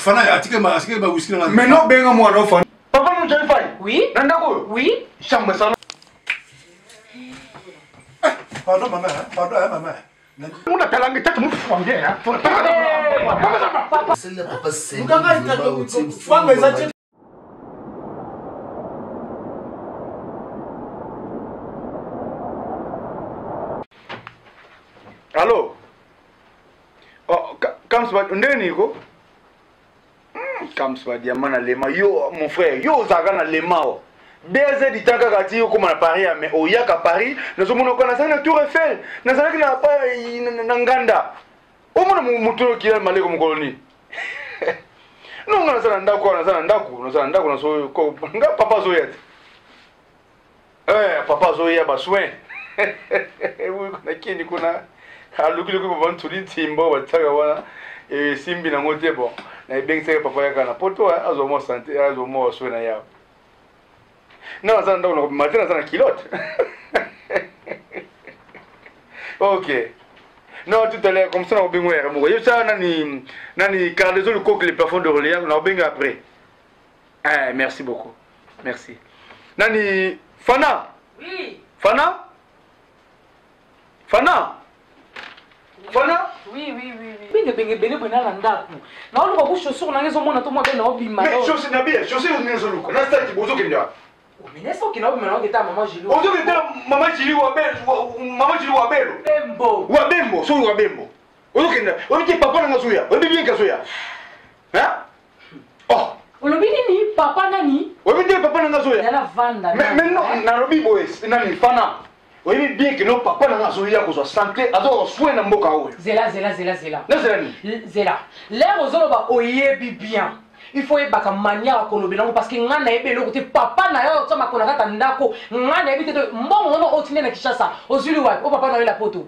Fana atike ma whisky na. Mais non benga moi no Fana. Papa nous j'ai failli. Oui. Nandako. Oui. Chambre salon. Pardon maman, pardon maman. On a talangé tête mon fondé hein. Papa. C'est le papa c'est. Allô. Oh, comme ça ndenigo. Comme ça diamant na lema yo mon frère, yo zaga na lema. 2 heures du temps kaka ti comme na Paris mais au yaka Paris, nous sommes na ça na Tour Eiffel, na ça na pa na nganda. O mona mutu ki malé comme colonie. Non na ça ndako na so ko nga papa zoyet. Papa zoya ba soin. Oui na kini kuna alukiluki bon tuli timbo wataka wana simbi na ngote bon na ibengise papa yaka na poto azo mo santé azo mo soin na ya. Non, ça non, maintenant ça na kilote. OK. Non, tout à l'heure comme ça on bingwe mo. Yo ça nani cardezo le coq les plafonds de Orléans, on binga après. Merci beaucoup. Merci. Nani Fana? Oui. Fana? Fana? Fana? Oui. Benge bena landaku. Na oluka ku chaussure na ngezo mona to mo be na obima. Mais chaussure na bien, chaussure ni ngezo luka. Na start bozo kenda. Mais n'est-ce qu'il a maintenant que ta maman Gilou. Bozo kenda maman Gilou wa belo. Bembo. Wa bembo, so wa bembo. Bozo kenda. Obi papa na ngasoya. Obi bien kasoya. Hein? Oh. Olobi ni papa nani? Obi papa na ngasoya. Na vanda. Mais non, na lobi boys, nani Fana. Oui, bien que non, papa n'a pas besoin de santé, alors soin na mboka oyo. Zela. Na zelani. Zela. L'air aux ba oyebi bien. Il faut yeba ka mania ko lobelango parce que ngana yebe lo côté papa na yo to makona kata ndako ngana yebi te mbongo no otine na Kishasa ozuli wa o papa na yo la poto.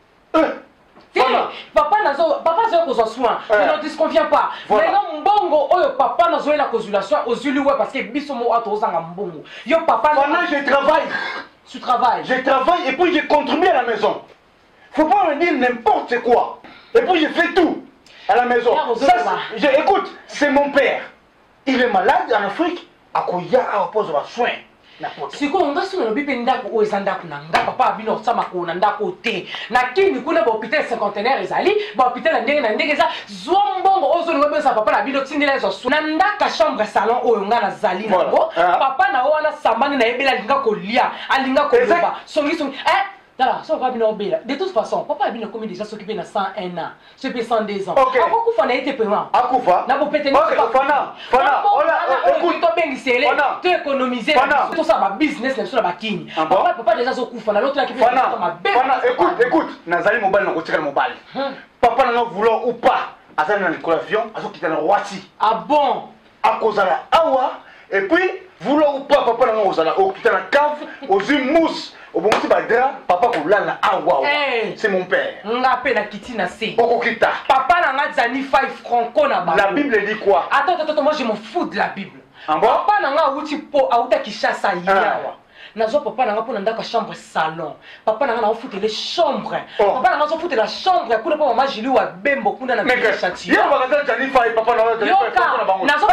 Papa zo ko zo soin. Ne disconvient pas. Mais non mbongo oyo papa na zo la consultation ozuli wa parce que biso mo ato zanga mbongo. Yo papa na je travaille. Tu travailles. Je travaille et puis je contribue à la maison. Faut pas me dire n'importe quoi. Et puis je fais tout à la maison. Écoute, c'est mon père. Il est malade en Afrique. Akoya a pose ma soin. Si on nga suna lobi pe ndako o ezanda kuna nga papa abino sama ko na ndako te. Na kini kuna ba hôpital cinquantenaire ezali, ba hôpital na ndenge za zombongo ozo ngo besa papa na bino tindela zo suna ndaka chambre salon o nga na zali nango. Papa na wana sambani na ebela linga ko lia, alinga ko loba. Songi Dala, ça va bien obéir. De toute façon, papa a bien commis déjà s'occuper de 101 ans, se fait 102 ans. Ok. Pourquoi qu'on a été payant? Akufa. Na bo pété. Ok, Fana. Écoute, tu bien glisser, tu économiser. Tout ça va business, sur la kini. Papa déjà s'occupe na l'autre là qui fait Fana, écoute, Nazali mobile na kotika mobile. Papa n'a vouloir ou pas, azali na l'avion, azo quitter na Roissy. Ah bon? Akozala awa et puis vouloir ou pas papa n'a ozala au quitter na cave aux mousse. Au bon petit badra, papa koulala awa. C'est mon père. Nga pe na kiti na se. Okokita. Papa na nga zani 5 francs na ba. La Bible dit quoi? Attends, moi je m'en fous de la Bible. Papa na nga uti po auta Kishasa yawa. Nazo papa na nga po na ndaka chambre salon. Papa na nga na foutre les chambres. Papa na nga zo foutre la chambre kuna pa mama Jili wa bembo kuna na Kishati. Yo bakaza zani fa papa na nga zani fa na bango. Nazo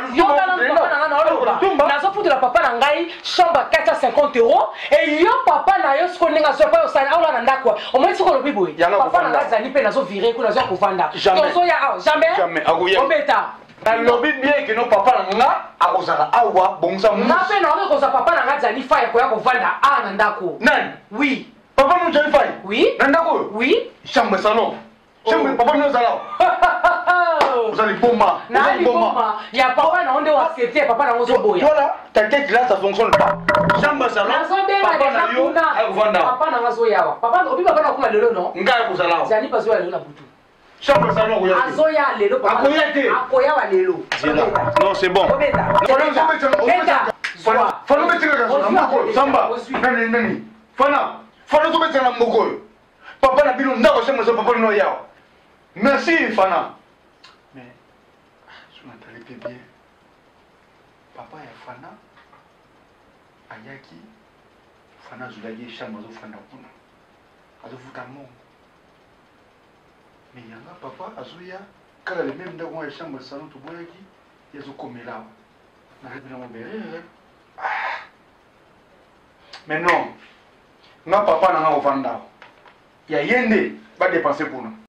foutre la papa na ngai chambre 450 €. Et yo papa na yo sko nenga zo pa osana ala na ndako. O mo tsiko lo bibo. Papa na nga zani pe nazo virer kuna zo ko vanda. Tozo ya jamais. Jamais. Obeta. Na lobby bien que non papa na nga akozala awa bonza mu. Na pe na ko za papa na nga zani fa ko ya ko vanda a na ndako. Nan? Oui. Papa nous zani fa? Oui. Na ndako? Oui. Chambre salon. Chambre papa nous zala. Vous allez bomba. Na li bomba. Ya papa na onde wa accepter papa na ngozo boya. Voilà, ta tête là ça fonctionne pas. Chambre salon. Papa na yo akuvanda. Papa na ngazo yawa. Papa obi papa na kuma lelo no. Nga ko zala. Zani pas zo lelo na butu. Chambre salon ko ya. Azoya lelo papa. Akoya wa lelo. Non, c'est bon. Fana mettre la moko samba. Nani. Fana to mettre la moko. Papa na bino ndako chambre so papa no yao. Merci Fana. Mais je m'entendais bien. Papa ya Fana ayaki Fana zulagi chambre zo Fana kuna. Azo futa mongo. Mais yanga papa azuya kala le même ndako ya chambre salon to boyaki yezo komela na répéter mon béré mais non nga papa na nga ovanda ya yende ba dépenser pour nous.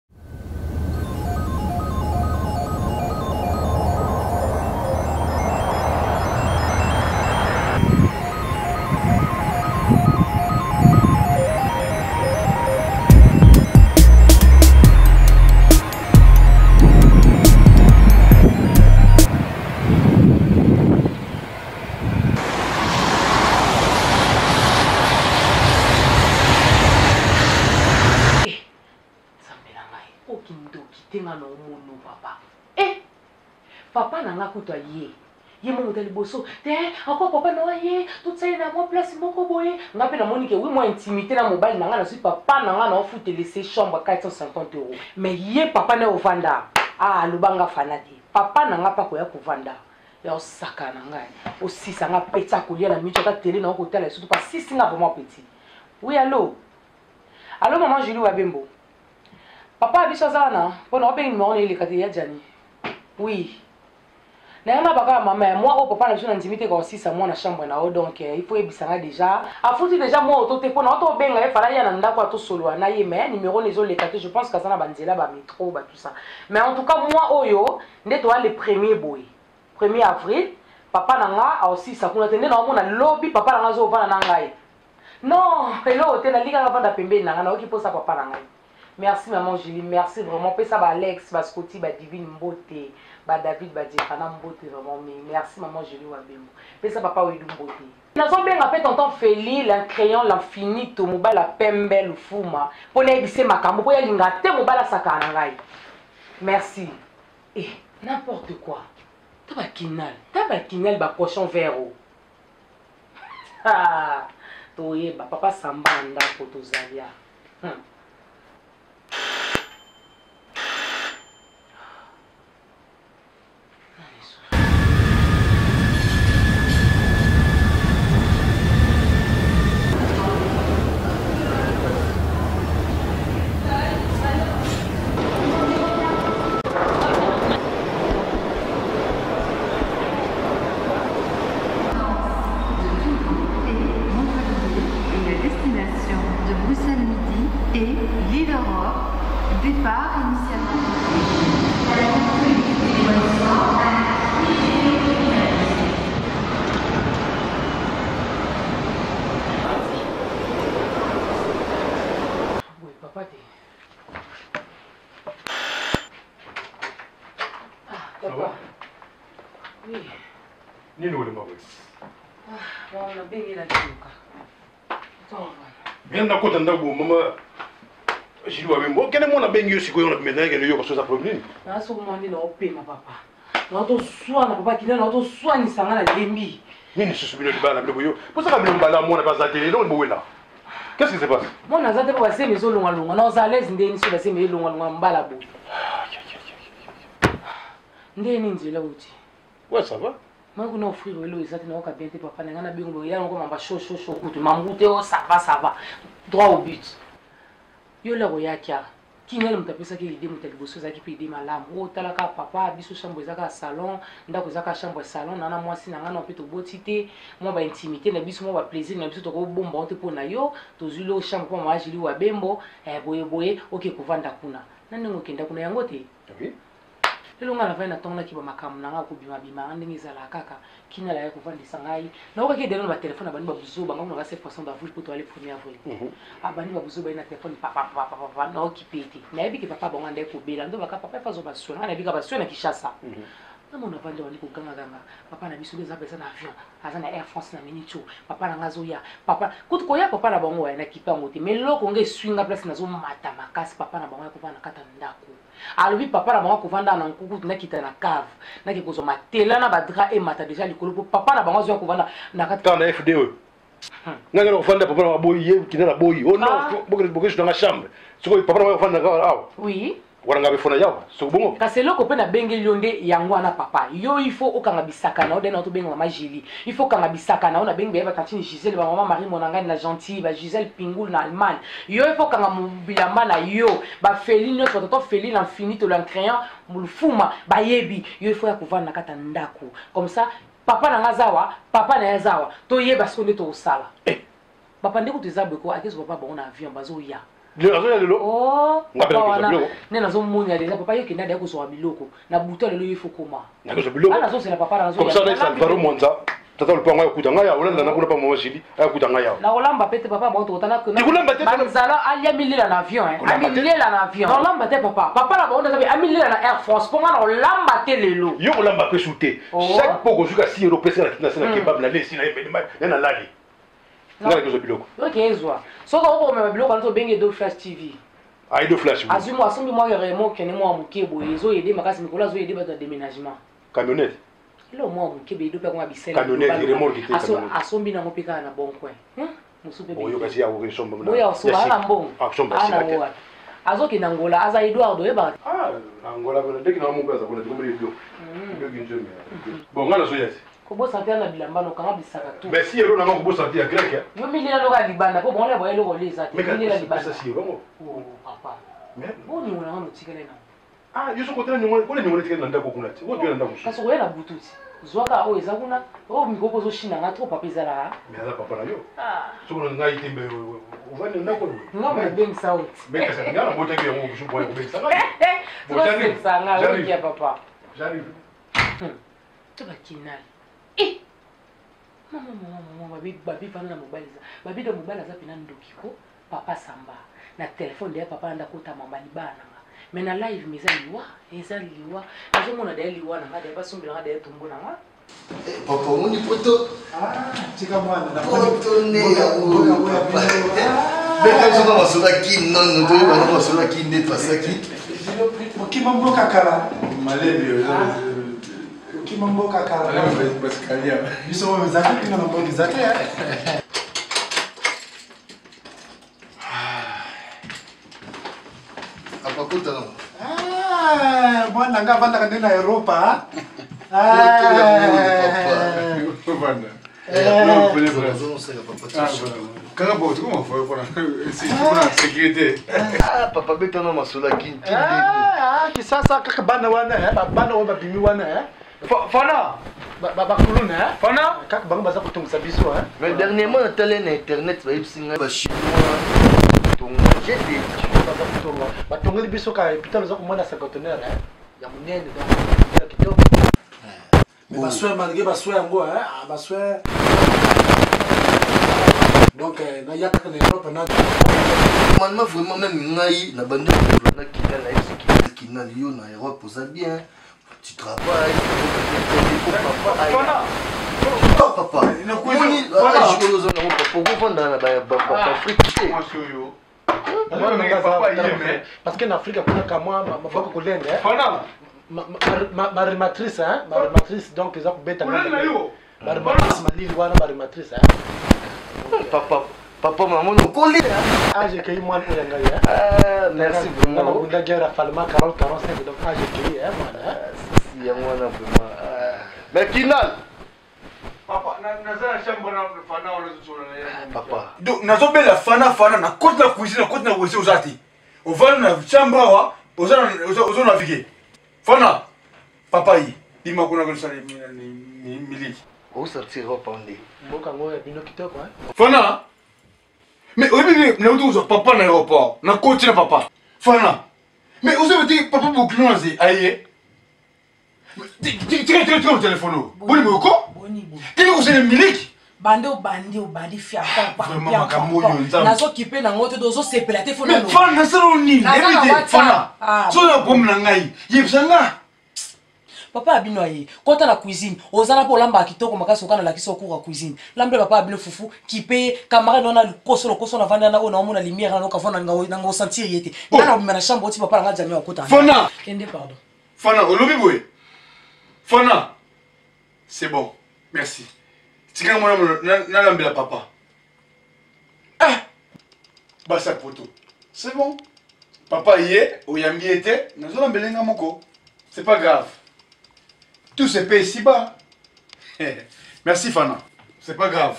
Papa n'a pas coûté ye mon modèle bosso te encore papa non ye tout ça na moi place moko boye ngape na monique oui moi intimité na mobile na nga na suis papa na nga na fout laisser chambre 450 €. Mais ye papa na ovanda ah lubanga fanati papa na nga pa ko ya kovanda ya osaka na nga aussi ça nga peta ko lia na micho ka télé na ko tala surtout pas si singa vraiment petit. Oui allô maman Julie Wabembo papa biso zana pona ope numéro ile kati ya Jani. Oui. Na yama baka maman moi au papa na biso na intimité ko aussi ça moi na chambre na o donc il faut ebisanga déjà a foutu déjà moi auto te pona auto benga e fala ya na ndako ato solo na ye mais numéro les autres les kati je pense que ça na banzela ba métro ba tout ça. Mais en tout cas moi oyo ndeto wa le 1er avril papa na nga a aussi ça kuna tende na mona lobby papa na nga zo vana na ngai. Non, hello te na liga vanda pembe na nga na oki posa papa na ngai. Merci maman Julie, merci vraiment. Pesa ba Alex, ba Scotty, ba Divine Mbote, ba David, ba Djefana Mbote vraiment. Merci maman Julie Wabembo. Pesa papa Ouidou Mbote. Nazo benga pe tonton Feli, la crayon l'infinito, mobile la pembe le fuma. Pour n'ebise makambo, pour yalinga te mobile sakana ngai. Merci. Et n'importe quoi. Taba kinal ba cochon vert. Ah, toye ba papa samba nda fotozalia. Bien d'accord, maman. Je dois même. Quel est mon abengue si vous avez maintenant que nous sommes à problème? Ah, ce moment là, on paie ma papa. Notre soin, na papa qui est notre soin, ni ça na lembi. Mais ne se souvient pas la blague. Pour ça que nous parlons, moi, on n'a pas télé, non, le là. Qu'est-ce qui se passe? Moi, on a zate pas passer mes longa longa. Non, ça laisse ndeni sur passer mes longa longa mbala bo. Ndeni nzela uti. Ouais, ça va. Moi, on a offrir le lot, ça te n'a aucun bien papa. N'a pas bien il y a encore ma chaud. Écoute, m'embouter, ça va. Droit au but. Yo la royakia. Qui n'est pas ça qui idée mutel bosso ça qui peut aider malam. Oh talaka papa biso chambre zaka salon, ndako zaka chambre salon nana moi si nanga na peto botité, moi ba intimité na biso moi ba plaisir na biso to ko bomba on te pona yo, to zulo chambre kwa mwa Julie Wabembo, boye OK kovanda kuna. Nani ngokenda kuna yango te. Oui. Lelo nga na vai na tonga ki ba makamu nanga ko bima ndenge ezala kaka. Kina la ya kovandisa ngai. Na oka ke delo ba téléphone bani ba buzo banga na 7% d'avril pour aller 1er avril. Abani ba buzo ba na téléphone papa na okipete. Na yebi ke papa bonga ndeko bela ndo baka papa fazo ba sona na bika ba sona Kinshasa. Na mona vanda wali ko ganga papa na biso les apesa na avion. Aza na Air France na minicho. Papa na ngazo ya. Papa kutu ko ya papa na bongo na kipa ngote. Mais loko nge swinga place na zo mata makasi papa na bongo ko vana kata ndako. Alobi papa na bango kovanda na nkuku na kita na cave na ke kozoma tela na badra e mata déjà likolo papa na bango zo kovanda na kata na FDE nga ngalo kovanda papa na boyi ye kina na boyi oh non boke je dans la chambre siko papa na kovanda ka ah oui wana ngabe fona yawa so bongo kasi eloko mpe nabengeli yo nde yango wana papa yo il faut okanga bisaka na yo dena tobenga mama Julie il faut okanga bisaka na yo nabengi beye batantine Gisèle bamama Marie Monangani na Gentille Gisèle Pingoul na Allemagne yo il faut okanga bilamba na yo bafeli nyonso batoto feli na infinite lancréant mulufuma bayebi yo il faut ya kovanda na kati ya ndako comme ça papa na nga zawa papa na ya zawa toyeba siko nde tokosala papa ndeko toza bweko akeso papa bango na avion bazoya oh papa wana ne nazomunya déjà papa yo kenda deko so biloko na buto lelo yo fokoma nazo biloko ana zo c'est la papa na zo comme ça ça Alvaro Monza tata le panga kuta ngaya olanda na kuna pa mama Julie kuta ngaya na olamba pete papa ba totana que na nzala alia milela na avion amilela na avion na olamba te papa na ba onda zabi amilela na Air France ponga na olamba te lelo yo olamba pe shooter chaque poko juka 6 euros pesa na kina kebab na lesi na lali na ko zo biloko OK ezwa so ko ko me biloko na to benge do Flash TV aido Flash azimo asombi moi réellement kene moi mukebo ezo aider makasi mikolo zo aider ba de déménagement camionnette lo moi mukebe do pe ko bisela camionnette remorque te camionnette asombi na ngopeka na bon coin musupe oyo kasi ya ko somba na oyo so ala mbongo aksomba sika azoki na Angola aza Eduardo eba Angola bana deki na mu kaza kuna dikombe dio dio ginjeme bon ngala so yesi kobo santé na bilamba no kanga bisaka tu mais si ero na ngo kobo santé ya grec yo milila no ka libanda po bon le boye lo koleza te milila libanda ça si ero papa mais bon ni ona no tikele na yo so kotela nyongole kole nyongole tikele na ndako kuna ti wo dio na ndako kasi koyela bututi zwaka o eza kuna o mikoko zo shina nga trop papa ezala mais ala papa na yo so kuna ngai tembe uvane ndako no me beng sound mais kasi ngala mbota ke yango bushu boye kubeng sanga bon sanga o ya papa j'arrive to bakinali mama babi vana na mobali za babi do mobali za pina ndoki ko papa samba na telefone de papa anda kota mama libana mais na live meza liwa azomona de liwa na ngade basumbi na ngade tumbo na nga papa moni poto tika mwana na poto ne papa beka zona masula kin non to ba na masula kin ne pasaki okimamboka kala malebe okimamboka kala pascalia biso mo zaki kina na mbongi zaki apa kota no mwana nga vanda kana na Europa papa Quand on comment faut pour la sécurité. Ah papa beta no masula kin kisasa kaka bana wana bana wa bimi wana fana bakuluna fana kaka banga baza kutungisa biso mais dernièrement na télé na internet ba ibsinga ba chinois tonga jete baza kutonga batongeli biso ka pitalo za kumona 50 ya munene donc kitoko mais baswe malgré baswe yango baswe donc na yaka na Europe na normalement vraiment même ngai na bande na kina na exécuter kina yo na Europe ça bien tu travailles papa na kwani je peux nous en pour vendre na ba Afrique parce que en Afrique kuna kama maboko kolende marimatrice donc ils ont bêta marimatrice malili wana marimatrice papa maman no collé j'ai cueilli moi pour yanga merci vraiment on a guerre falma 40 45 donc j'ai cueilli moi si ya mwana vraiment mais kinal Papa, nazana shamba na fana wala zona na papa donc nazobela fana na côte la cuisine na côte na wese uzati ovana na shamba wa ozona naviguer fana papa yi dima kuna kwa sala ni miliki au sortir au pande mboka ngoya bino kitoko fana mais obibi na utu papa na aéroport na côte na papa fana mais vous avez papa beaucoup nazi aye tu téléphone boni moko tini kusene miliki bandi fiaka vraiment makamoyo nzambe nazokipe nango te dozosepela te fona fana nasala nini everyday fana so na pomme na ngai yebisanga papa abino aye kota na cuisine ozana po lamba kitoko makasi okana la kiso ko cuisine lambe papa abino fufu kipe camarade ona koso na vanda na ona omona lumière na okavona nga sentir yete ngana obima na chambre oti papa nga jamia okota fana kende pardon fana olobi boye fana c'est bon merci tika mwana na lambela papa basa poto c'est bon Papa hier, au Yambi était, nous allons belenga moko. C'est pas grave. Tout se paie ici-bas. Merci Fana. C'est pas grave.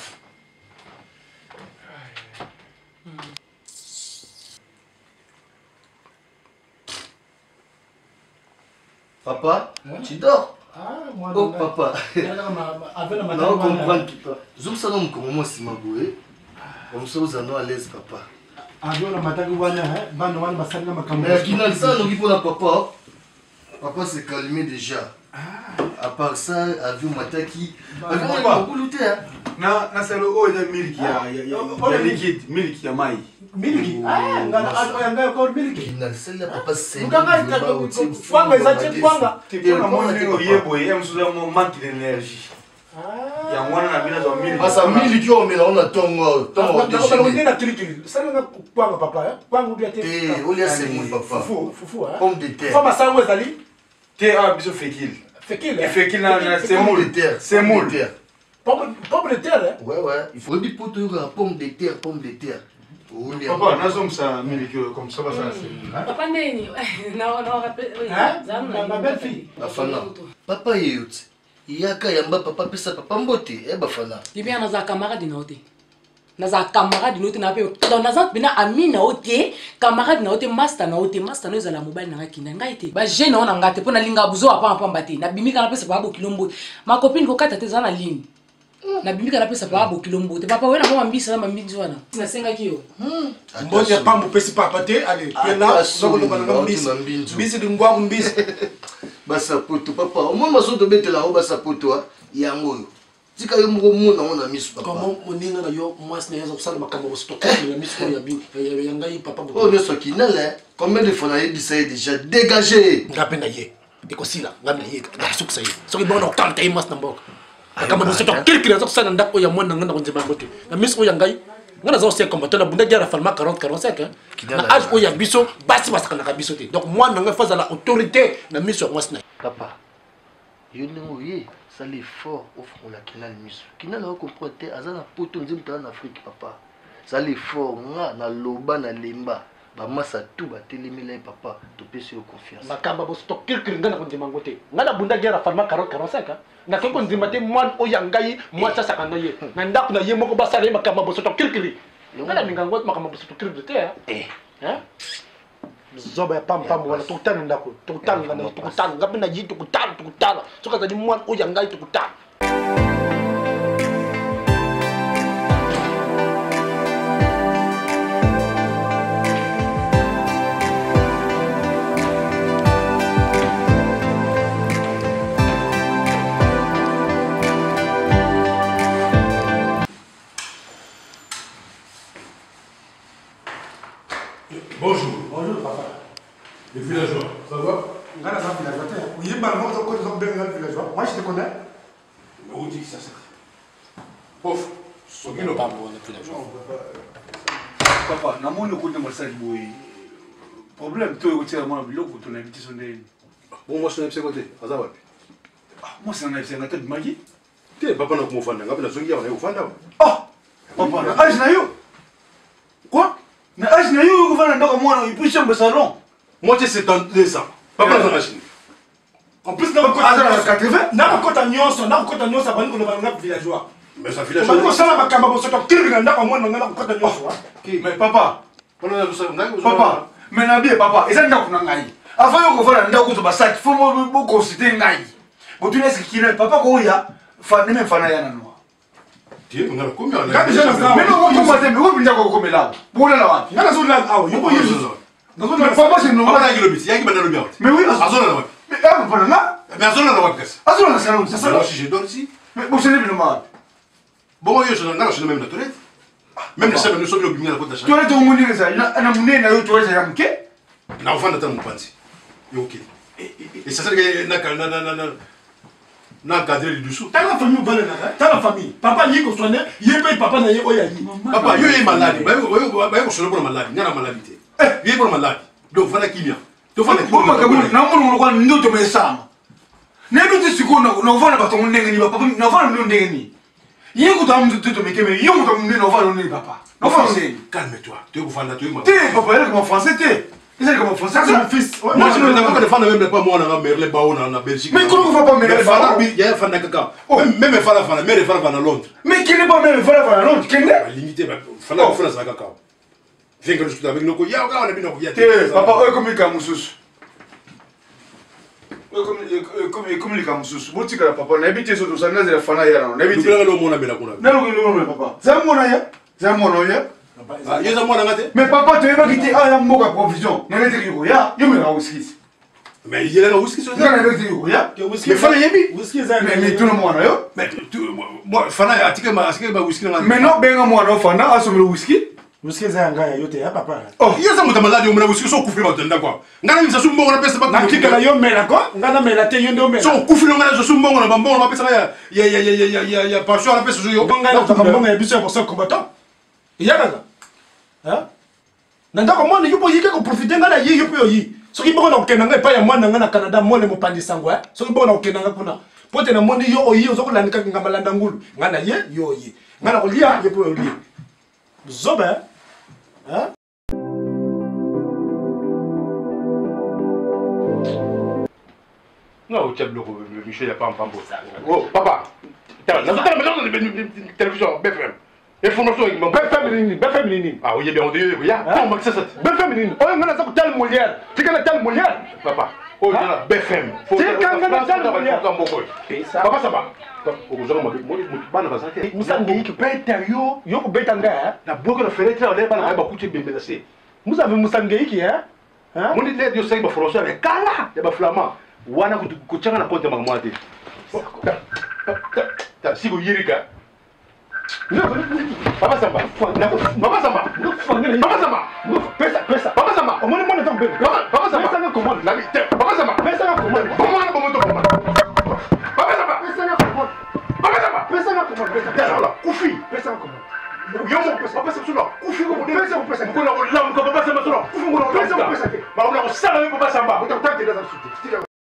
Papa, tu dors? Ah, moi, Oh, papa. Non, comprendre, papa. Zoom ça, non, comment moi, c'est ma bouée. Comme ça, vous en à l'aise, papa. Mais qui n'a ça, non, pour la papa. Papa s'est calmé déjà. À part ça, avion Mataki. Avion Mataki, Na c'est le haut de milk, il y a liquide, milk, il y a maïs. Miliki. Ah, ngana encore miliki. Qui n'a celle-là, papa, c'est. Kwanga ezati kwanga. Tu peux la monnaie au yebo, il y a un manque d'énergie. Il y a un moyen de faire milk. Parce que miliki, on met là, on a ton. Kwanga papa, kwanga bien Eh, on a c'est mon papa. Fufu, hein. Pomme de terre. Fama sango ezali. T'es un bisou fékil. Fekil. Fékil, c'est Pomme moule. de terre. C'est moule. Pomme de terre, hein. Ouais, ouais. Il faut dire pour toi, pomme de terre, pomme de terre. Papa, nous sommes ça, milk, comme ça, ça, c'est. Papa Ndeni, non, rappelle. Hein? Ma belle-fille. Bafana. Papa yeyuti. Yaka yamba papa pesa papa mbote. Bafana. Libya naza camarade na ote. Naza camarade na ote na pe. Donc naza bina ami na ote, camarade na ote, master na ote, master no ezala mobile na kinda ngai te. Ba jeune on ngate pona linga buzo apa pamba te. Na bimika na pesa babo kilombo. Ma copine ko kata te za na ligne. Na bimika na pesa babo kilombo te. Papa wena mama mbisa na mambinzi wana. Na senga kiyo. Mbonye pambo pesi papa te. Allez, pena zoko lo bana mbisi. Mbisi dungwa mbisi. Basa poto papa. Au moins maso to betela o basa poto yango yo. Tika yo moko mona ona misu papa. Comment moninga na yo mwasi na yezo kusala makambo ko stocker na misu ya bi ya ngai papa. Oh ne so kinala. Combien de fois na yebisa déjà dégagé. Ngape na ye. Ekosila ngape na ye. Ngasukisa ye. Soki bono tanta ye mas na mboka. Kama ndo seto kilkira zo kusala ndako ya mwana ngana konjema ngote. Na misu ya ngai ngana zo se combattant na bunda jara falma 40 45 na âge oya biso basi basaka na biso te. Donc moi nga faza la autorité na misu ya mwasi na. Papa. Yo nengo ye. Ça l'effort offre la kinal misu. Kinal a compris azana poto nzimta en Afrique papa. Ça l'effort nga na loba na lemba. Ba masa tout ba telemela papa to pesi confiance. Makamba bo stock kilkir ngana konjema ngote. Ngana bunda jara falma 40 45 na ko konjema te mwan o yangai mwa sasa kana ye. Na ndako na ye moko basala makamba bo stock kilkir. Ngana mingango makamba bo stock kilkir te hein? Zoba ya pam wala tukutana ndako. Tukutana ngapi na jitu tukutana. Soka za mwan o yangai tukutana. Bonjour. Bonjour papa. Les villageois, ça va? Ngana za villageois te. Oui, balmo zo ko zo ben villageois. Moi je te connais. Mais où dit que ça c'est? Pauvre. Sogino. Papa, na moni ko de message boy. Problème to ko tira mona biloko to na invitation de. Bon, moi je suis un côté. Ça va? Moi c'est un FC ngata magi. T'es papa na kumufanda, ngapi na zongia wana ufanda? Ah! Papa, na âge na yo. Quoi? Na âge na yo ko vana ndoko mwana ipisha mbe salon. Moi c'est 72 ans. Papa na machine. En plus, na ko 80, na ko ta nyonso bani ko na villageois. Mais ça On village. va ça la makamba bo soto kilkir ndako mwana ngana ko ta nyonso. Mais papa, Papa, mais na bien papa, eza ndako na ngai. Avant yo ko vana ndako to basaki, faut mo considérer ngai. Bo tu laisse qui papa ko ya, fa même fa na ya na no. tu es ngana combien? Mais non, on va te me ko ndako ko mela. Bo na wa. Ngana zo la awo, yo ko yezo. Mais papa c'est normal. Papa yaki lobisi, yaki bana lobi out. Mais oui, Azona na wapi? mais là papa na. Mais azona na wapi kasa? Azona na salon, c'est Ça ça. si je dors ici. Mais bo c'est le normal. Bon, moi je suis même la toilette. Même les chambres nous sommes obligés à la côte de la Tu chambre. as tout mon dire ça, na mune na yo tu as ya mke. Na ufanda tana mpanzi. Yo ok. Et ça c'est que na cadre du dessous. T'as la famille bonne là, t'as la famille. Papa yi ko soigner, yi paye papa na yi oyayi. Papa, yo est malade. Bah yo je suis pour malade, n'y a la maladie. Il est pour malade. Donc voilà qui vient. Donc voilà qui Bo ma kabu na mo ko ndo to me sama. Ne do ti siko na vana ba to ndenge ni papa, na vana ndo ndenge ni. Yi ko ta mu to me keme, yi ko ta mu na vana ndo papa. Na vana ndenge. Calme-toi. Tu es pour faire la tu es Te papa, elle comme français te. C'est comme français. C'est mon fils. Moi, je ne sais pas de faire même pas moi, on a les baons en Belgique. Mais comment on va pas mettre les baons? Il y a un fan de caca. Même les fans mais les fans à Londres. Mais qui n'est pas même les fans à Londres? Qui est limité, fan à la caca. Viens que je suis avec nos couilles. On a mis nos couilles. Papa, eux comme les Kamoussous. Comme les Kamoussous. Vous dites que papa, on habite sur tout ça, on a des fans à Londres. On habite. Papa. C'est un moyen. C'est un moyen. Mais papa, tu vas quitter un mot à provision. Mais il y a un whisky. Mais il y a un whisky. Mais Fana whisky. Mais tout le monde là. Mais moi Fana a tiré ma whisky. Mais non, ben moi non Fana a sommé le whisky. Whisky c'est un gars yote ya papa. Oh, il y a ça mon malade on whisky so couvrir dans quoi. Ngana mi ça sou mbongo na pesa ba. Na kika yo mela quoi? Ngana mela te yondo mela. So couvrir ngana sou mbongo na mbongo na pesa ya passion na pesa yo. Ngana to mbongo ya biso pour ça combattant. Il y a là. Hein? Nandako mwana yupo yike ko profiter ngana yi yupo yi. Soki bongo na okendanga pa ya mwana ngana Canada mole mo pandisango eh. Soki bongo na okendanga kuna. Pote na moni yo oyi ozoko landika ngambalanda ngulu. Ngana ye yo yi. Ngana ko lia yupo yo li. Zobe. Hein? Non, tu as bloqué Michel a pas en pambo. Oh, papa. T'as la télévision BFM. Information avec mon BFM Nini. Ah oui, bien on dit il y a comment ça BFM Nini. Oh, ngana ça tel Molière. Tu connais tel Molière? Papa. Oh, il y a BFM. C'est quand ngana tel Molière. Papa ça va. Musangi qui peut être yo ko betanga na bloqué la fenêtre on est pas na ba coucher bien menacé. Vous avez Musangi qui hein? Mon dit yo sai ba français avec kala de ba flamand. Wana kuchanga na compte mangwa te. Ta sigo yirika. Papa Samba. Papa Samba. Papa Samba. Pesa. Papa Samba. On m'a demandé de Papa Samba. Pesa comment? Papa Samba. Pesa comment? Comment on peut Papa Samba. Pesa comment? Papa Samba. Pesa comment? Pesa là. Koufi. Pesa comment? Yo mon pesa. Papa Samba. Koufi ko pesa ko pesa. Ko na ko lam ko Papa Samba solo. Koufi ko na pesa ko pesa. Ba on a ko sala Papa Samba. On t'a tenté dans ça.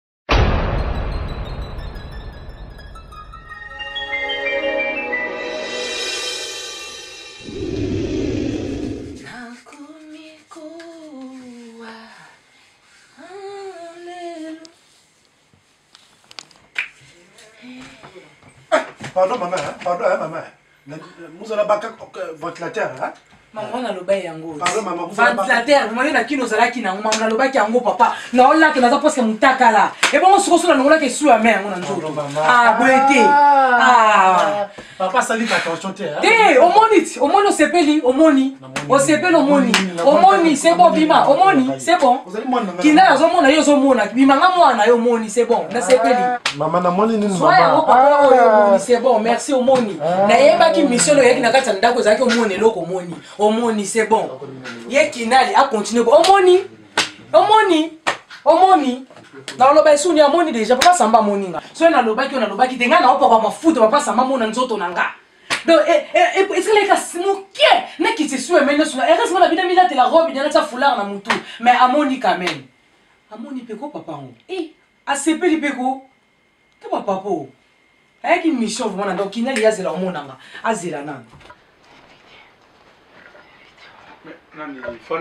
Pardon maman, pardon maman. Vous allez battre ventilateur hein? Maman na loba yango. Pardon maman, ventilateur, vous na kino zalaki na maman na loba yango papa. Na ola ke naza presque mutaka la. Et bon soko so na ngola ke su ya mère ngona nzoto. Ah boete. Ah. Papa sali attention te hein. Eh, omoni sepeli, omoni. O sepeli omoni. Omoni, c'est bon bima, omoni, c'est bon. Kina azomona yo zomona, bima nga mwana yo omoni, c'est bon. Na sepeli. Maman na moni nini maman. Soya papa omoni, c'est bon, merci omoni. Na yeba ki mission yaki na kati ndako zaki omoni loko omoni. Omoni, c'est bon. Ye kinali a continuer. Omoni. Na loba suni amoni déjà papa Samba moninga. So na loba ki tenga na opa kwa mafuta papa Samba mona nzoto nanga. Donc est-ce que les gars smoké na ki se suwe mena suna. Heureusement la vida mila te la robe na ta foulard na mutu. Mais amoni quand même. Amoni peko papa ngo. Asepeli peko. Ke papa po. Avec une mission vraiment donc kinali ya zela monanga. Azela nanga. Nani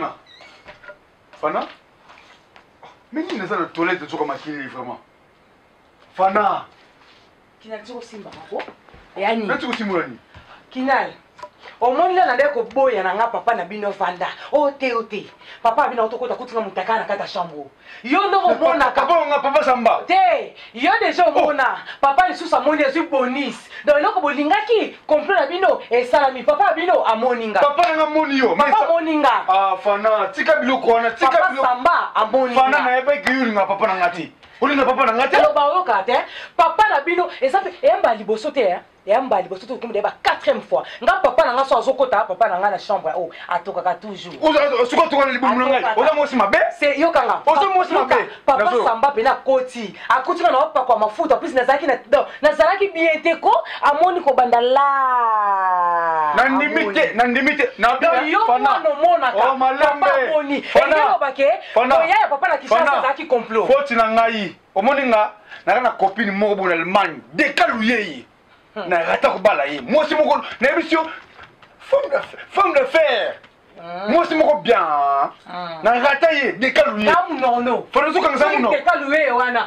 Fana? Mais il n'est pas de toilette de comme Akili vraiment. Fana. Kinal tiko simba ko? Yani. Nani tiko simulani? Kinal. Omoni la ndeko boya na nga papa na bino fanda. Ote. Papa bino otokota kutinga mutaka na kata chambo. Yo ndo mona papa Samba. Te, yo déjà mona. Papa ni susa moni azu bonus. Donc eloko bolingaki complot na bino e salami papa bino amoninga. Papa nga moni yo. Papa moninga. Ah Fana, tika biloko wana, tika biloko. Papa Samba amoninga. Fana na eba kiyuri nga papa na ngati. Olinga papa na ngati. Alo ba oka te. Papa na bino esape emba liboso te hein. Emba liboso te kombe ba 4e fois. Nga papa na nga so azokota papa na nga na chambre oh atokaka toujours. Suko toka libomu na ngai. Oza mosi mabe? C'est yokanga. Oza mosi mabe. Papa Samba pena koti. Akoti na opa kwa mafuta plus nazaki na zalaki bien te ko amoni ko bandala. Na ndimite. Na yo no mona ka. Oh malambe. Papa moni. Fana bake. Oya papa na kishasa zaki complot. Foti na ngai. Omoninga na copine moko bon Allemagne. Dekaluye. Na rata ko bala yi. Moi si moko na émission femme de fer. Moi si moko bien. mona na rata ye dekaluye nono fona soka ngasa muno dekaluye wana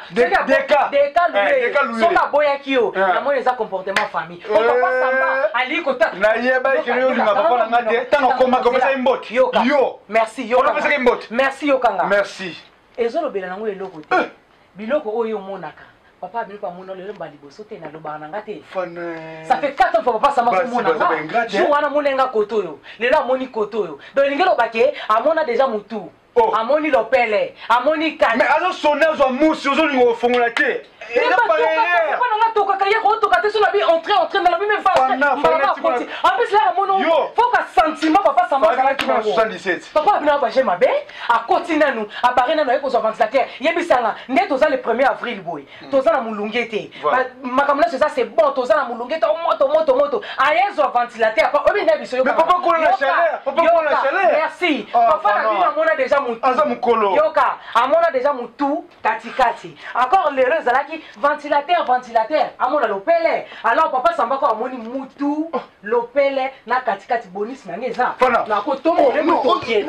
dekaluye soka boya kio na moi eza comportement famille o papa samba ali kota na yeba kiri yo nga papa na ngate tanga koma ko pesa imbot yo merci yo pesa imbot merci yo kanga merci ezolo bela nango eloko te biloko oyo monaka papa bino pa mona lelo mbali boso te na loba na ngate ça fait 4 ans que papa sama ko mona jo wana monenga koto yo lelo amoni koto yo donc lingelo bake amona déjà mutu amoni lopele amoni kali mais azo sonner zo musi ozo lingo fongola te ela pa papa nga toka kaya ko toka te so la bi entrer dans la bi même phase en plus là mono faut ka sentiment papa sama kala ki na 77 papa bino ba jema be a continue nous a paré na no ko so ventilateur yebisanga nde toza le 1er avril boy toza na mulungete makamula ça c'est bon toza na mulungete moto ayezo ventilateur pa obi na biso yo papa ko la chaleur papa ko la chaleur merci papa na bino mona déjà aza mukolo yoka amona déjà mutu katikati encore le zalaki ventilateur amona lopele alors papa samba ko amoni mutu lopele na katikati bonus na ngeza na ko tomo le motokie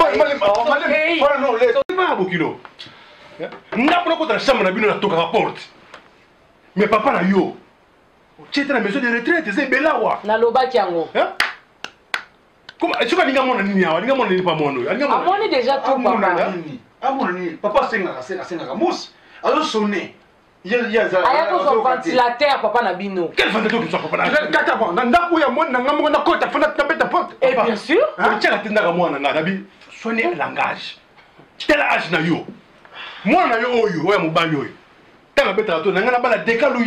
non le bokilo ndapona ko ta chambre na bino na toka porte mais papa na yo tu es dans la maison de retraite c'est belawa na lobaki yango comment est-ce que ninga mona nini awa ninga mona nini pa mono amoni déjà tout papa amona nini papa senga mus alors sonner aya ko ventilateur papa na bino quel ventilateur que ça papa na kata bon na ndako ya mona nga mona kota fana tabeta porte et bien sûr tshela tindaka mwana nga dabi soigner langage tel âge na yo mwana yo oyo oya mobali oyo tanga beta to nga na bala dekalu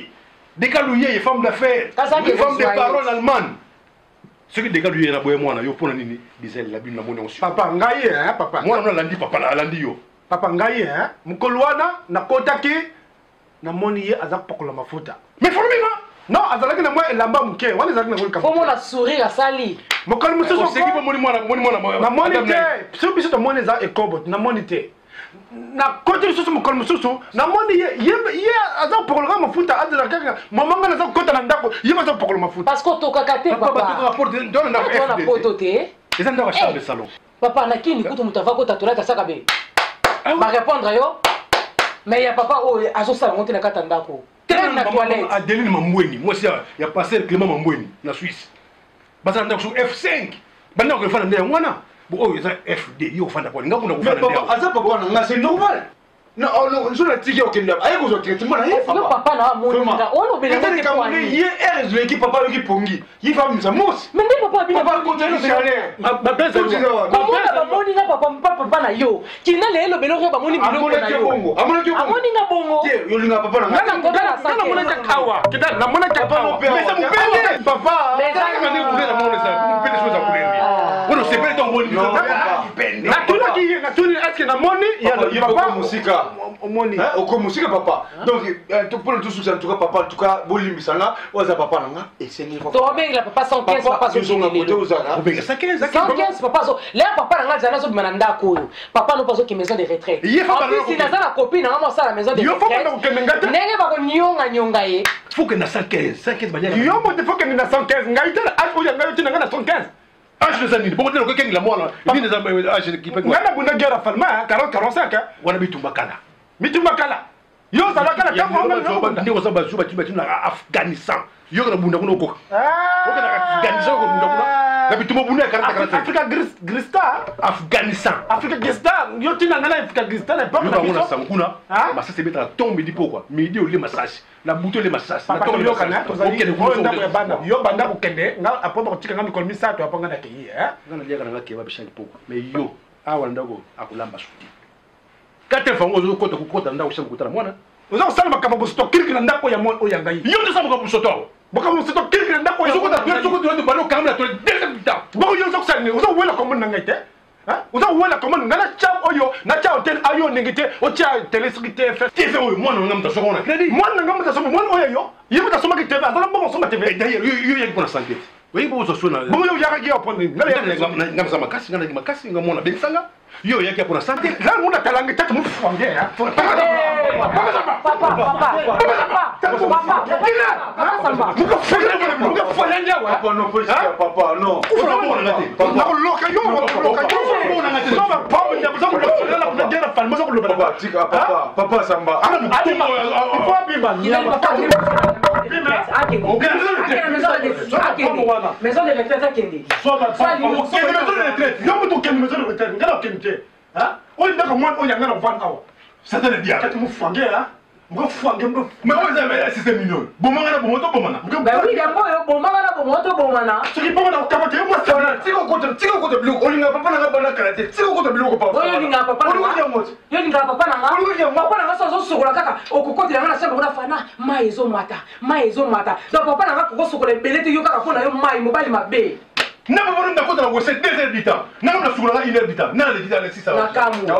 yeye femme d'affaires femme de parole allemande ce qui dekalu yeye na boye mwana yo pona nini dizel la bino na mona aussi papa ngai papa mwana na landi papa alandi yo papa ngai mukolwana na kotaki na moni ye aza pokola mafuta mais formima non azalaki na moi elamba muke wana ezalaki na kolika faut mona sourire asali mokolo mosusu seki po moni mwana na moni te so biso to moni eza ekobot na moni te na kote lisusu mokolo mosusu na moni ye aza pokola mafuta azala kaka momanga naza kota na ndako ye aza pokola mafuta parce que tokaka te papa dona na FD poto te eza ndako chambre salon papa na kini kutu mutava kota tolata saka be ba répondre yo mais ya papa o azosala monter na kata ndako na toilette Adeline Mambweni moi c'est ya passer Clément Mambweni na Suisse bazana ndako sur F5 banda ko fana ndaya mwana bo o eza FD yo fanda kwa ngakuna kufana ndaya aza papa na nga c'est normal non je la tiki okenda ayi ko traitement na ye papa na moninga ono bela ko kwa ni ye RS l'équipe papa qui pongi yi femme sa mousse mais ndi papa bina papa ko tele chaleur ba pesa comment ba moninga papa na yo kina lelo belo ba moni biloko na yo amoninga bongo yo linga papa na nga mona kawa kida na mona kawa mais ça mupende papa mais ça ngani kudela mona ça mupende chose za kulendi wono sepele to ngoni na tuna ki na tuni aske na moni ya papa musika omoni oko musika papa donc pour tout ça en tout cas papa en tout cas bolimbisanga oza papa nanga et c'est niveau to benga papa 115 papa zo côté ozana obenga 115 papa zo là papa nanga zana zo bimana ndako oyo papa no pazo ki maison de retraite en plus na zana copine na mo sala maison de retraite nenge ba ko nyonga ye faut que na 115 banyana yo mo te faut que na 115 ngai tala acho ya ngai tina na 115 âge de années beaucoup de gens qui la moi il des âge qui peut ngana buna gera falma 40 45 wana bitumba kala yo sala kala kama ndio sababu zuba na Afghanistan yo kana bunda kuna uko oka na Afghanistan ko bunda kuna na bitumba bunda 40 Afrika Afghanistan yo tina ngana Afrika na pas na biso kuna basa se beta tombe di pourquoi midi au le massage na buto le massage na tombe yo kana yo banda ko kende nga apo ba tika ngami kolmi sato apo ngana ke yi ngana lia kana ngake ba bishaki pourquoi mais yo awa ndako akulamba suti kate fango zo kota kukota ndako sha kutana mwana uzo sala makamba bosto kirki na ndako ya mo oyangai yo ndo samuka bosto boka bosto kirki na ndako ya kota pia soko ndo balo kamera to déjà bako yo zo sala uzo wela komo na ngai te uzo wela komo ngana cha oyo na cha hotel ayo ngite o cha télésécurité TV oyo mwana ngam soko na crédit mwana ngam soko mwana oyo yo yeba soma ki TV azala bongo soma TV d'ailleurs yo yeki pour la santé oui bo zo sona bongo yo yaka ki opone ngam sama kasi ngana makasi ngamona bensanga yo yaki pour la santé là mona talangi tatu mu fonge papa Papa Samba. Maison de retraite à Kendi. Mais c'est mignon. Bon, bah oui, d'abord, bon, mana. Ce qui parle dans le moi, c'est un petit coup de bleu. On n'a pas la bonne qualité. Petit coup de bleu, on parle. On n'a pas papa. On n'a pas papa. On sur la caca. Au coco de la main, ça va faire maïzo mata. Donc, papa n'a pas sur les belles de yoga pour la maï mobile ma baie. N'a pas voulu d'accord dans le 2 heures d'habitant. N'a pas sur la 1 heure d'habitant. N'a les guitares, les 6 heures.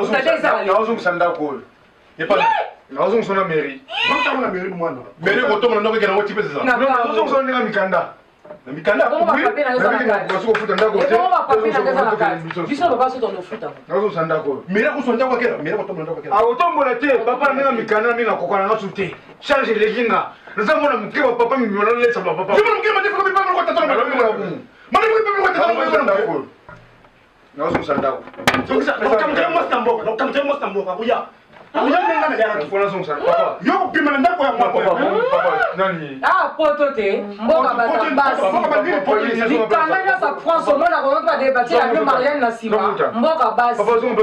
Nous avons son mairie. Nous avons la mairie, moi. Mairie, on tombe dans le gars, on type ça. Nous avons son Mikanda. Mikanda, on va paper dans le foot. On va paper dans le foot. Tu sais, on va passer dans le foot. Nous avons son d'accord. Mais là, on s'en d'accord. Mais là, on tombe dans le gars. Ah, autant mon été, papa n'a Mikanda, n'a pas quoi, n'a sauté. Change les ginga. Nous avons un petit papa, mais on laisse papa. Je veux que je me pas quoi t'attends. Nous avons son d'accord. Donc, ça, comme tu es moi, Stambo. Donc, comme tu es moi, Stambo, Kabuya. Ah, potote, mboka basi. Litandanya sa France au monde avant de débattre avec Marianne Nassima. Mboka basi.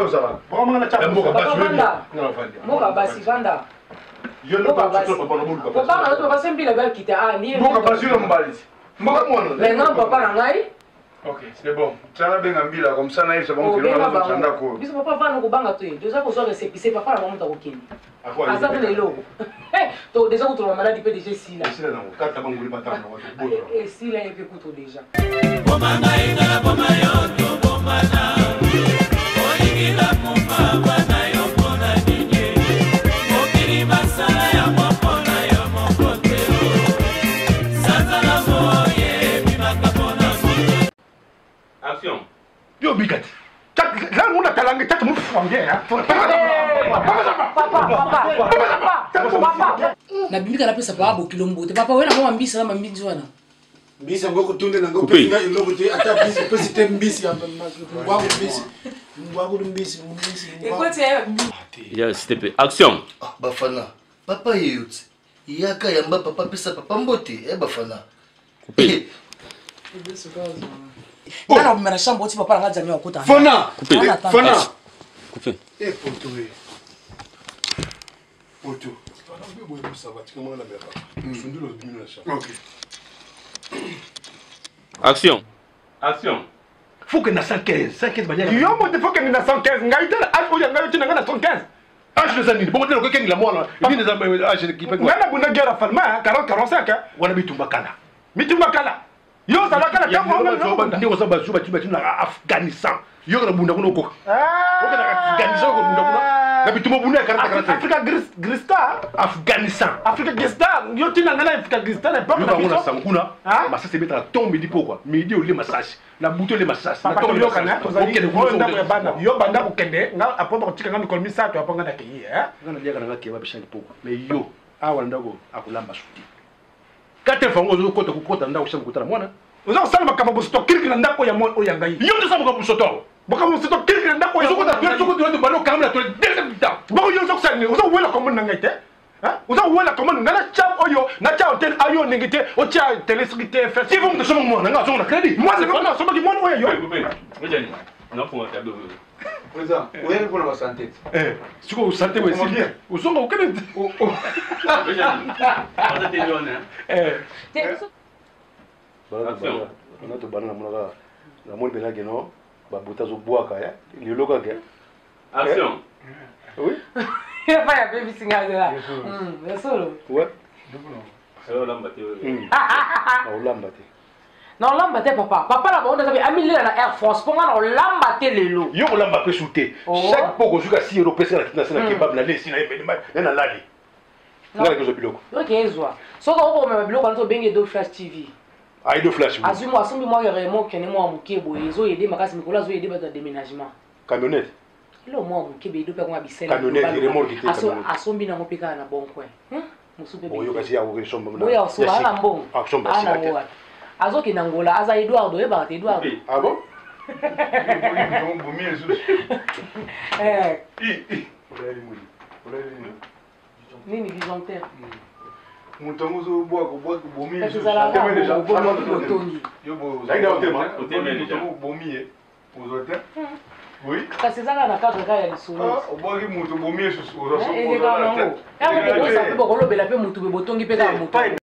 Mboka basi vanda. Mboka basi. Papa na to basi mbila ba kita ah ni. Mboka basi yo mbali. Mboka mwana. Lenga papa na ngai. Ok, c'est bon. Tu as bien ambila comme ça naïf c'est bon que nous allons s'entendre quoi. Biso papa va no kubanga to. Déjà ko so récépissé papa na monta kokini. Asa tele lo. To déjà ko to maladie pe déjà si là. Si là non, quand ta bangoli pas tant na wa. Et si là et ko to déjà. Bomanga ingala bomayo to bomana. Oligila kumba bana yo pona ninye. Mokiri masala ya mopona yo mokoteo. Sanzala moye bimaka pona moto. Action. Yo bigati. Là on a talangé tata mu fangé hein. Papa. Na bibi kana pesa pa abo kilombo te papa wena mwa mbisa na mambinzi wana. Mbisa ngoko tunde na ngoko pinga ilobo te ata mbisi pesi te mbisi ya ngwako mbisi. Ngwako mbisi. Écoute Yeah, s'il te plaît. Action. Ah bafana. Papa yeyuti. Yaka yamba papa pesa papa mbote bafana. Coupé. Nana kumera shambo oti papa nga jamii wakuta. Fona. Fona. Coupé. Poto. Poto. Ok. Action. Action. Faut que na 115 manière. Yo mo faut que na 115 ngaitela apo ya ngayo tina na 115. Âge de années. Bon telo ko kengi la moi là. Il des âge qui peut. Ngana buna guerre falma 40 45 wana bitumba kala. Bitumba kala. Yo ça va kala kama ngana ndio sababu zuba na Afghanistan. Yo kana bunda kuno ko. Ko kana Afghanistan ko bunda kuno. Na bitumba bunda 40 Afrika Grista Afghanistan. Afrika Grista yo tina ngana Afrika Grista na pas na sanguna. Ba ça c'est mettre tombe dit pourquoi. Midi au le massage. La bouteille le massage. Na tombe yo kana. Yo banda ko kende nga apo ba tika ngami kolmi sa to apo ngana keyi ngana dia kana ngake ba bishani pourquoi. Mais yo awa ndako akulamba suti. Kate fango zo kota kukota ndako sha kukota mwana. Uza usala makamba busto kiriki ndako ya mwana oyangai. Yo ndo samuka busto. Boka busto kiriki ndako ya kota pia choko ndo balo kamera to desa bita. Boka yo zo sani uza wela komona ngaite. Uza wela komona ngana cha oyo na cha hotel ayo ngite o cha télésécurité fait. Si vous me sommes moi nga zo na crédit. Moi c'est pas somo ki mwana oyo. Coupé. Non pour un cadeau. Président, où est pour la santé? Si vous santé aussi. Vous sommes au Canada. Action. On a to banana monaka. La mole benage no. Ba botazo boaka liloka ke. Action. Oui. Il n'y a pas de baby singer là. Solo. Ouais. Alors l'ambate. On l'ambate. Non, l'ambate papa. Papa là, on a vu Amélie dans Air France. Pour moi, on l'ambate les lots. Yo on l'ambate shooté. Chaque fois que je suis 6 € pesa na kebab na lesi na événement na lali. Ngala ko zo biloko. OK, ezwa. So ko ko me biloko na to benge do Flash TV. Ai do Flash. Azumi asumbi mo Raymond kene mo amukebo ezo yede makasi mikolo zo yede ba déménagement. Camionnette. Lo mo amukebe do pe ko abisela. Camionnette remorque te. Asumbi na ngopeka na bon coin. Musupe. Oyo kasi ya ko somba na. Oyo so ala mbong. Action ba sila. Azo ki nangola aza Eduardo e ba Eduardo. Ah bon? bomi lisusu nini disjoncteur moto yango ozobwaka bomi ezalaka botongi bomi ye ozwa te oui kasi ezalaka na cadre kaka ya lisolo obwaki moto bomi lisusu elekaka nango yango bokosa mpe bokolobela mpe motu mpe botongi mpe kaka moto